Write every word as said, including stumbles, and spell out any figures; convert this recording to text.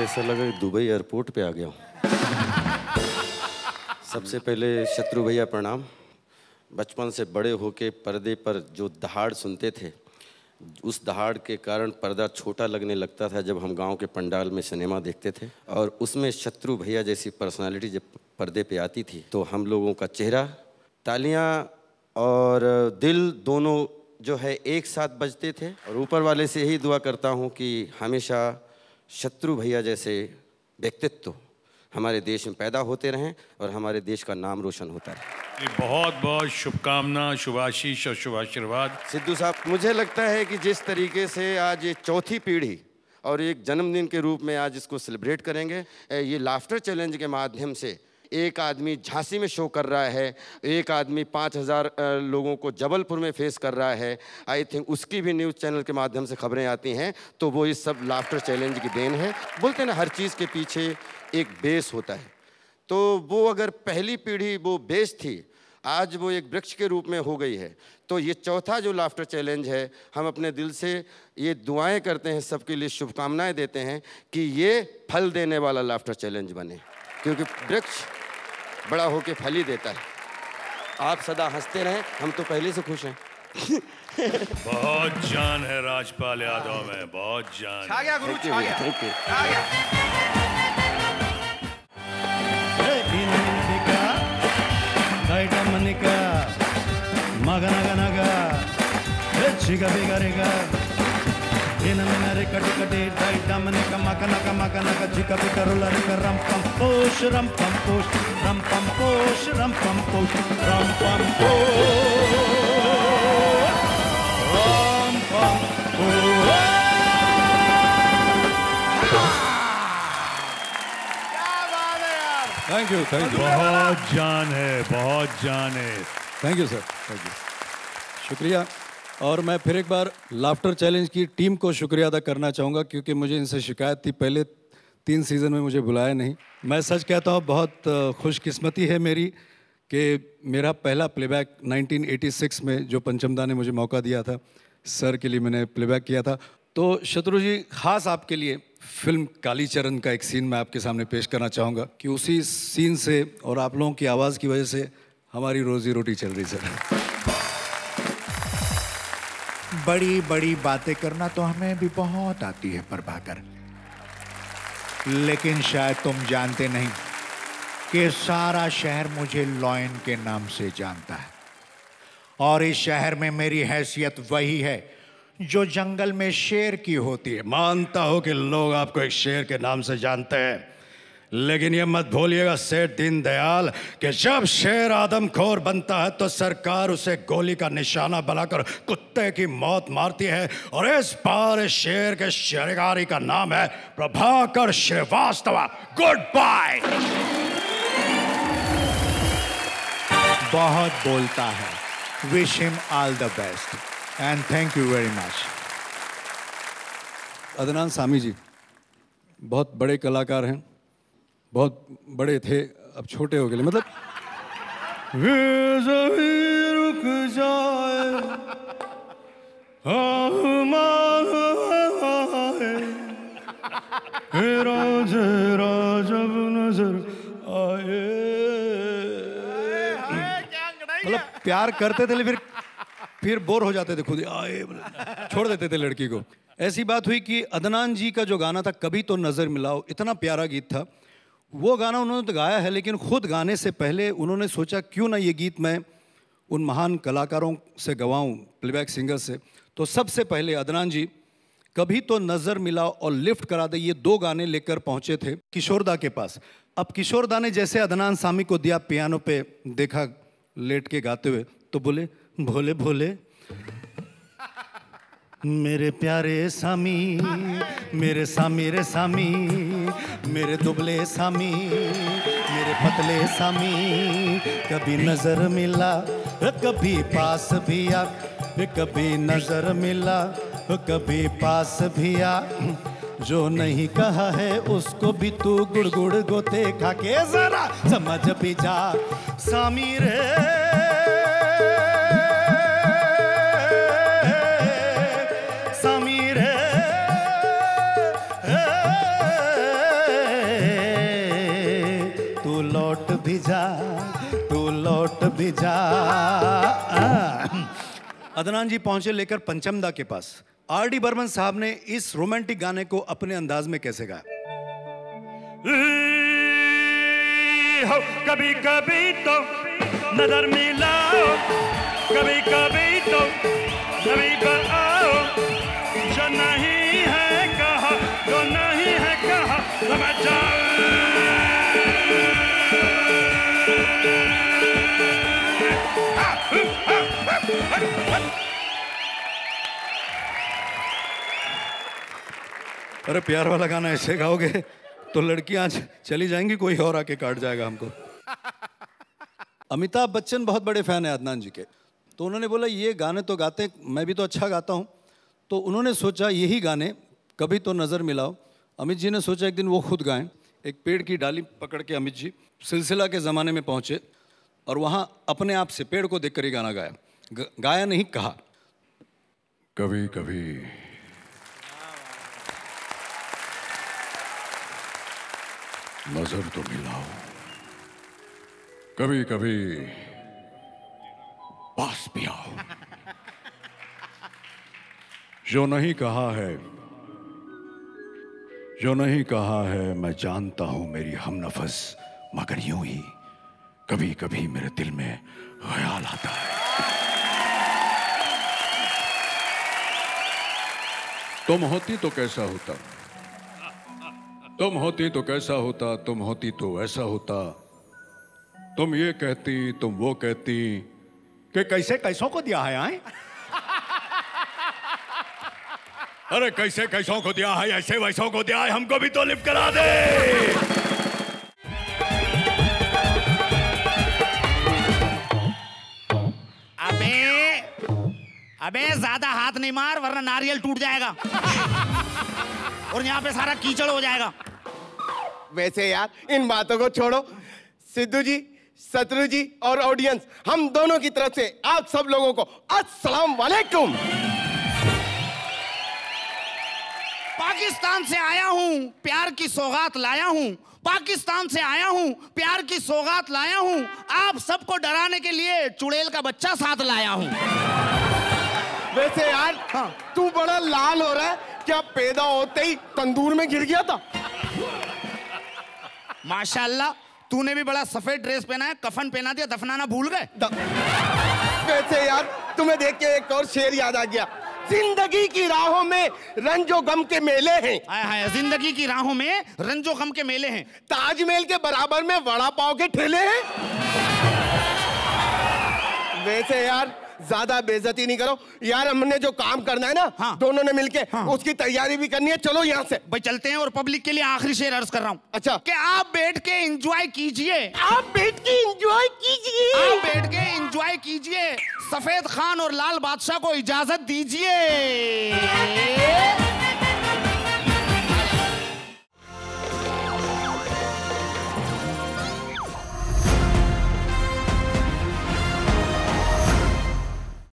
मुझे ऐसा लगा कि दुबई एयरपोर्ट पे आ गया हूँ। सबसे पहले शत्रु भैया प्रणाम। बचपन से बड़े होके पर्दे पर जो दहाड़ सुनते थे, उस दहाड़ के कारण पर्दा छोटा लगने लगता था जब हम गांव के पंडाल में सिनेमा देखते थे, और उसमें शत्रु भैया जैसी पर्सनालिटी जब पर्दे पे आती थी तो हम लोगों का चेहरा, तालियां और दिल दोनों जो है एक साथ बजते थे। और ऊपर वाले से यही दुआ करता हूं कि हमेशा शत्रु भैया जैसे व्यक्तित्व हमारे देश में पैदा होते रहें और हमारे देश का नाम रोशन होता रहे। बहुत बहुत शुभकामना, शुभाशीष और शुभाशीर्वाद। सिद्धू साहब, मुझे लगता है कि जिस तरीके से आज ये चौथी पीढ़ी और एक जन्मदिन के रूप में आज इसको सेलिब्रेट करेंगे, ये लाफ्टर चैलेंज के माध्यम से एक आदमी झांसी में शो कर रहा है, एक आदमी पाँच हज़ार लोगों को जबलपुर में फेस कर रहा है। आई थिंक उसकी भी न्यूज़ चैनल के माध्यम से खबरें आती हैं, तो वो इस सब लाफ्टर चैलेंज की देन है। बोलते हैं ना, हर चीज़ के पीछे एक बेस होता है, तो वो अगर पहली पीढ़ी वो बेस थी, आज वो एक वृक्ष के रूप में हो गई है। तो ये चौथा जो लाफ्टर चैलेंज है, हम अपने दिल से ये दुआएं करते हैं, सबके लिए शुभकामनाएं देते हैं कि ये फल देने वाला लाफ्टर चैलेंज बने, क्योंकि वृक्ष बड़ा होके फल ही देता है। आप सदा हंसते रहें, हम तो पहले से खुश हैं। बहुत जान है राजपाल यादव में, बहुत जान। छा गया गुरु, छा गया, थैंक यू। छा गया। Mnika, Maganaga Naga, Chiga Bigariga, Inamina Kati Kati, Dominica Makanaka Makanaka, Chica Picarula, Ram Pam Posh, Ram Pam Posh, Ram Pam Posh, Ram Pam Posh, Ram Pam Posh, Ram Pam Posh. Thank you, thank you. बहुत जान है, बहुत जान है। Thank you sir, thank you, शुक्रिया। और मैं फिर एक बार लाफ्टर चैलेंज की टीम को शुक्रिया अदा करना चाहूँगा, क्योंकि मुझे इनसे शिकायत थी, पहले तीन सीज़न में मुझे बुलाया नहीं। मैं सच कहता हूँ, बहुत खुशकिस्मती है मेरी कि मेरा पहला प्लेबैक नाइनटीन एटी सिक्स में जो पंचमदा ने मुझे मौका दिया था, सर के लिए मैंने प्लेबैक किया था। तो शत्रु जी, ख़ास आपके लिए फिल्म कालीचरण का एक सीन मैं आपके सामने पेश करना चाहूँगा कि उसी सीन से और आप लोगों की आवाज़ की वजह से हमारी रोजी रोटी चल रही सर। बड़ी बड़ी बातें करना तो हमें भी बहुत आती है प्रभाकर, लेकिन शायद तुम जानते नहीं कि सारा शहर मुझे लॉयन के नाम से जानता है, और इस शहर में मेरी हैसियत वही है जो जंगल में शेर की होती है। मानता हो कि लोग आपको एक शेर के नाम से जानते हैं, लेकिन ये मत भूलिएगा सेठ दीनदयाल कि जब शेर आदमखोर बनता है तो सरकार उसे गोली का निशाना बनाकर कुत्ते की मौत मारती है। और इस बार इस शेर के शिकारी का नाम है प्रभाकर श्रीवास्तव। Good bye. बहुत बोलता है, wish him all the best and thank you very much. Adnan Sami ji बहुत बड़े कलाकार हैं, बहुत बड़े थे, अब छोटे हो गए। मतलब रुक जाए जब नजर आए, मतलब प्यार करते थे फिर फिर बोर हो जाते थे, खुद आए छोड़ देते थे लड़की को। ऐसी बात हुई कि अदनान जी का जो गाना था कभी तो नजर मिलाओ, इतना प्यारा गीत था। वो गाना उन्होंने तो गाया है, लेकिन खुद गाने से पहले उन्होंने सोचा क्यों ना ये गीत मैं उन महान कलाकारों से गवाऊं, प्लेबैक सिंगर से। तो सबसे पहले अदनान जी कभी तो नजर मिलाओ और लिफ्ट करा दे, ये दो गाने लेकर पहुंचे थे किशोरदा के पास। अब किशोरदा ने जैसे अदनान सामी को दिया पियानो पे, देखा लेट के गाते हुए, तो बोले भोले भोले मेरे प्यारे सामी, मेरे सामी रे सामी, मेरे दुबले सामी, मेरे पतले सामी, कभी नजर मिला कभी पास भी आ, कभी नजर मिला कभी पास भी आ, जो नहीं कहा है उसको भी तू गुड़ गुड़ गोते खा के जरा समझ भी जा सामी रे। सामी रे भी जा। अदनान जी पहुंचे लेकर पंचमदा के पास। आर डी बर्मन साहब ने इस रोमांटिक गाने को अपने अंदाज में कैसे गाया? हो कभी कभी तो नजर मिलाओ, कभी कभी तो कभी आओ, जो नहीं है कहा, जो नहीं है कहा, समझ जाओ। अरे प्यार वाला गाना ऐसे गाओगे तो लड़कियां आज चली जाएंगी, कोई और आके काट जाएगा हमको। अमिताभ बच्चन बहुत बड़े फैन है अदनान जी के, तो उन्होंने बोला ये गाने तो गाते, मैं भी तो अच्छा गाता हूँ, तो उन्होंने सोचा यही गाने कभी तो नज़र मिलाओ। अमित जी ने सोचा एक दिन वो खुद गाएं। एक पेड़ की डाली पकड़ के अमित जी सिलसिला के ज़माने में पहुँचे और वहाँ अपने आप से पेड़ को देख कर ही गाना गाया। ग, गाया नहीं, कहा कभी कभी नजर तो मिलाओ, कभी कभी पास भी आओ, जो नहीं कहा है, जो नहीं कहा है मैं जानता हूं मेरी हमनफस, मगर यूं ही कभी कभी मेरे दिल में ख्याल आता है। तुम होती तो कैसा होता, तुम होती तो कैसा होता, तुम होती तो ऐसा होता, तुम ये कहती, तुम वो कहती कि कैसे कैसों को दिया है आए? अरे कैसे कैसों को दिया है, ऐसे वैसों को दिया है, हमको भी तो लिफ्ट करा दे। अबे अबे ज्यादा हाथ नहीं मार वरना नारियल टूट जाएगा और यहाँ पे सारा कीचड़ हो जाएगा। वैसे यार इन बातों को छोड़ो, सिद्धू जी, शत्रु जी और ऑडियंस, हम दोनों की तरफ से आप सब लोगों को अस्सलाम वालेकुम। पाकिस्तान से आया हूँ, प्यार की सौगात लाया हूँ, पाकिस्तान से आया हूँ, प्यार की सौगात लाया हूँ, आप सबको डराने के लिए चुड़ैल का बच्चा साथ लाया हूँ। वैसे यार हाँ, तू बड़ा लाल हो रहा है, क्या पैदा होते ही तंदूर में गिर गया था? माशाल्लाह, तूने भी बड़ा सफेद ड्रेस पहना है, कफन पहना दिया, दफनाना भूल गए। वैसे यार तुम्हें देख के एक और शेर याद आ गया, जिंदगी की राहों में रंजो गम के मेले हैं। हाय हाय, जिंदगी की राहों में रंजो गम के मेले हैं। ताजमहल के बराबर में वड़ा पाव के ठेले हैं। वैसे यार ज्यादा बेइज्जती नहीं करो यार, हमने जो काम करना है ना हाँ। दोनों ने मिलके हाँ। उसकी तैयारी भी करनी है, चलो यहाँ से। भाई चलते हैं, और पब्लिक के लिए आखिरी शेर अर्ज कर रहा हूँ। अच्छा, कि आप बैठ के एंजॉय कीजिए, आप बैठ के एंजॉय कीजिए, आप बैठ के एंजॉय कीजिए, सफेद खान और लाल बादशाह को इजाजत दीजिए।